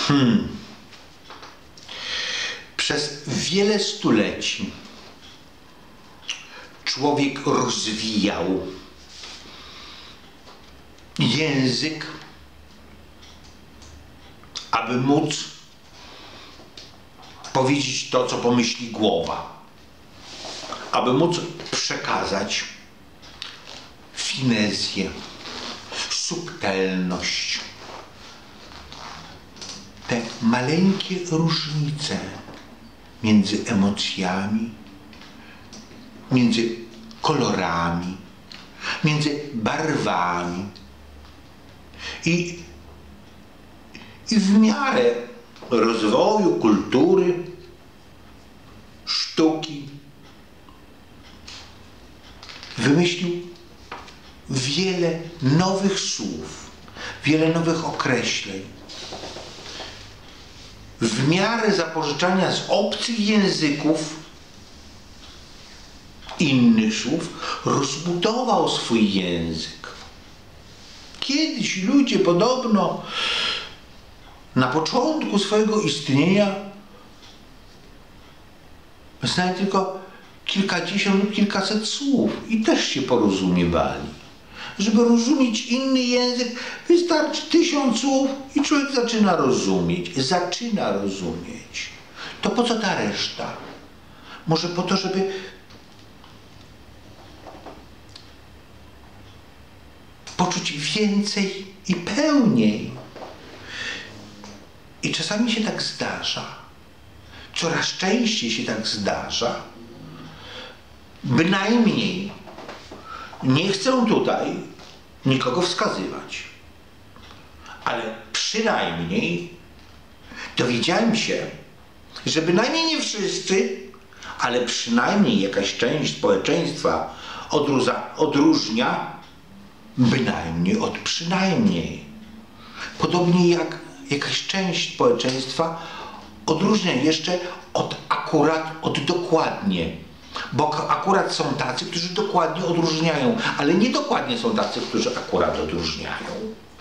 Przez wiele stuleci człowiek rozwijał język, aby móc powiedzieć to, co pomyśli głowa, aby móc przekazać finezję, subtelność, te maleńkie różnice między emocjami, między kolorami, między barwami i w miarę rozwoju kultury, sztuki wymyślił wiele nowych słów, wiele nowych określeń. W miarę zapożyczania z obcych języków innych słów rozbudował swój język. Kiedyś ludzie podobno na początku swojego istnienia znali tylko kilkadziesiąt lub kilkaset słów i też się porozumiewali. Żeby rozumieć inny język, wystarczy 1000 słów i człowiek zaczyna rozumieć. Zaczyna rozumieć. To po co ta reszta? Może po to, żeby poczuć więcej i pełniej. I czasami się tak zdarza. Coraz częściej się tak zdarza. Bynajmniej nie chcę tutaj nikogo wskazywać, ale przynajmniej dowiedziałem się, że bynajmniej nie wszyscy, ale przynajmniej jakaś część społeczeństwa odróżnia bynajmniej od przynajmniej. Podobnie jak jakaś część społeczeństwa odróżnia jeszcze od akurat, od dokładnie. Bo akurat są tacy, którzy dokładnie odróżniają, ale niedokładnie są tacy, którzy akurat odróżniają.